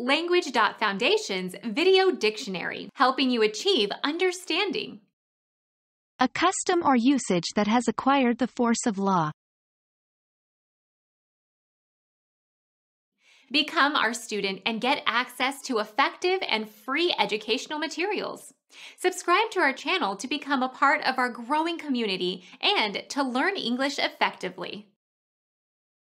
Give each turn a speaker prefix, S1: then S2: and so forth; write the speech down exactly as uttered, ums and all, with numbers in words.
S1: Language.Foundation's Video Dictionary, helping you achieve understanding.
S2: A custom or usage that has acquired the force of law.
S1: Become our student and get access to effective and free educational materials. Subscribe to our channel to become a part of our growing community and to learn English effectively.